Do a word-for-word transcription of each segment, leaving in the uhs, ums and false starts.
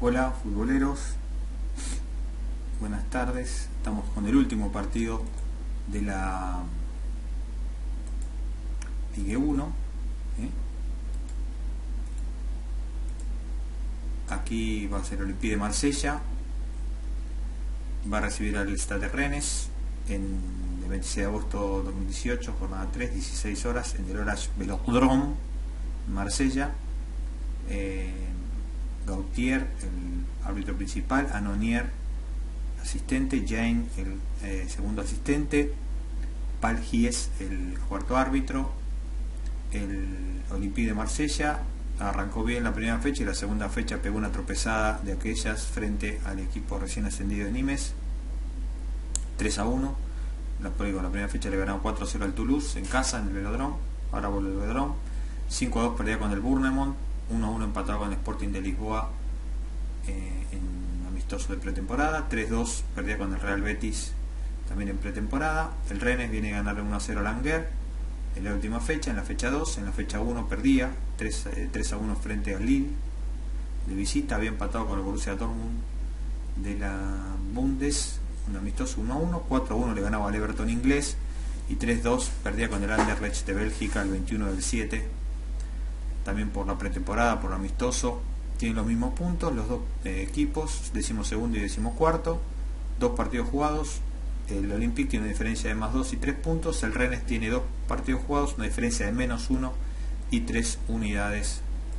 Hola futboleros, buenas tardes. Estamos con el último partido de la Ligue uno. ¿eh? Aquí va a ser Olympique de Marsella, va a recibir al Stade de Rennes en el veintiséis de agosto de dos mil dieciocho, jornada tres, dieciséis horas, en el Orage Velodrome, Marsella. eh, Gautier, el árbitro principal, Anonier, asistente, Jane, el eh, segundo asistente, Paul Gies, el cuarto árbitro. El Olympique de Marsella arrancó bien la primera fecha y la segunda fecha pegó una tropezada de aquellas frente al equipo recién ascendido de Nimes, tres a uno. La, la primera fecha le ganaron cuatro a cero al Toulouse en casa, en el Velodrome. Ahora vuelve el Velodrome. cinco a dos perdía con el Bournemouth, uno a uno empatado con el Sporting de Lisboa eh, en amistoso de pretemporada, tres a dos perdía con el Real Betis también en pretemporada. El Rennes viene a ganar uno a cero al Angers en la última fecha, en la fecha dos. En la fecha uno perdía tres a uno frente al Lille de visita, había empatado con el Borussia Dortmund de la Bundes, un amistoso uno a uno. Cuatro a uno le ganaba al Everton inglés y tres a dos perdía con el Anderlecht de Bélgica el veintiuno del siete, también por la pretemporada, por amistoso. Tienen los mismos puntos los dos eh, equipos, decimosegundo y decimocuarto, dos partidos jugados. El Olympique tiene una diferencia de más dos y tres puntos, el Rennes tiene dos partidos jugados, una diferencia de menos uno y tres unidades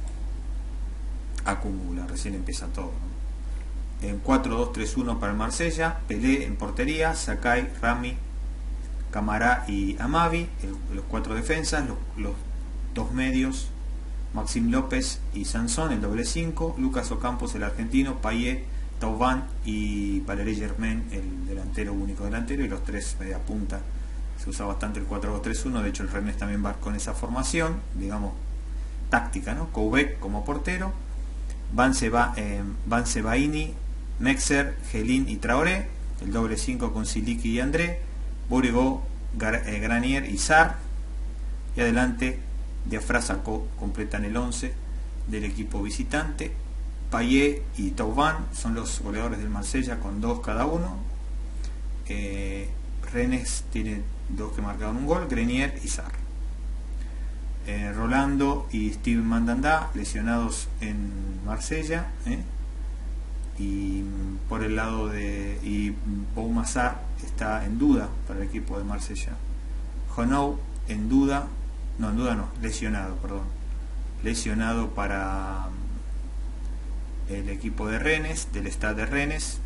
acumula, recién empieza todo, ¿no? En cuatro dos tres uno para el Marsella, Pelé en portería, Sakai, Rami, Camara y Amavi, el, los cuatro defensas, los, los dos medios, Maxime López y Sansón, el doble cinco, Lucas Ocampos, el argentino, Payet, Thauvin y Valéry Germain, el delantero, único delantero, y los tres media punta. Se usa bastante el cuatro dos tres uno, de hecho el Rennes también va con esa formación, digamos, táctica, ¿no? Koubek como portero, Van Sebaini, Mexer, Gelin y Traoré, el doble cinco con Siliki y André, Bourego, Granier y Sarr, y adelante Diafra co completan el once del equipo visitante. Payet y Thauvin son los goleadores del Marsella con dos cada uno. eh, Rennes tiene dos que marcaron un gol, Grenier y Sarr. eh, Rolando y Steven Mandanda lesionados en Marsella, ¿eh? y por el lado de y Boumassar está en duda para el equipo de Marsella. Jonou en duda no en duda no lesionado perdón lesionado para el equipo de Rennes, del Stade de Rennes.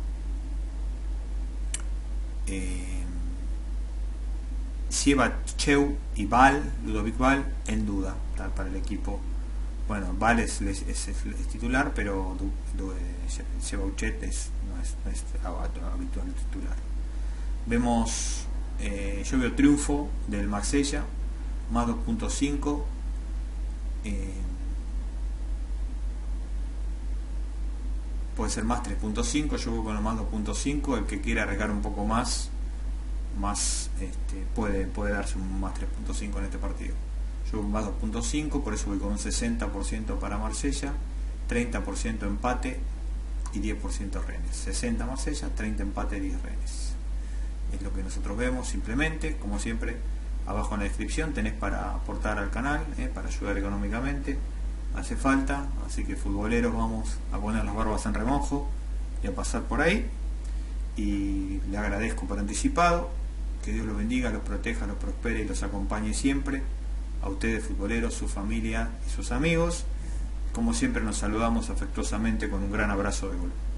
eh, Sieva Cheu y Val, Ludovic Val en duda tal, para el equipo. Bueno, Val es, es, es, es titular, pero du, du, Sieva Uchet es, no es, no es habitual titular. Vemos eh, yo veo triunfo del Marsella, más dos punto cinco. eh, puede ser más tres punto cinco, yo voy con lo más dos punto cinco. El que quiera arriesgar un poco más más este, puede, puede darse un más tres punto cinco en este partido. Yo voy más dos punto cinco, por eso voy con un sesenta por ciento para Marsella, treinta por ciento empate y diez por ciento Rennes. Sesenta Marsella, treinta empate, diez Rennes. Es lo que nosotros vemos. Simplemente, como siempre, abajo en la descripción tenés para aportar al canal, eh, para ayudar económicamente, hace falta. Así que futboleros, vamos a poner las barbas en remojo y a pasar por ahí. Y le agradezco por anticipado. Que Dios los bendiga, los proteja, los prospere y los acompañe siempre. A ustedes futboleros, su familia y sus amigos. Como siempre nos saludamos afectuosamente con un gran abrazo de gol.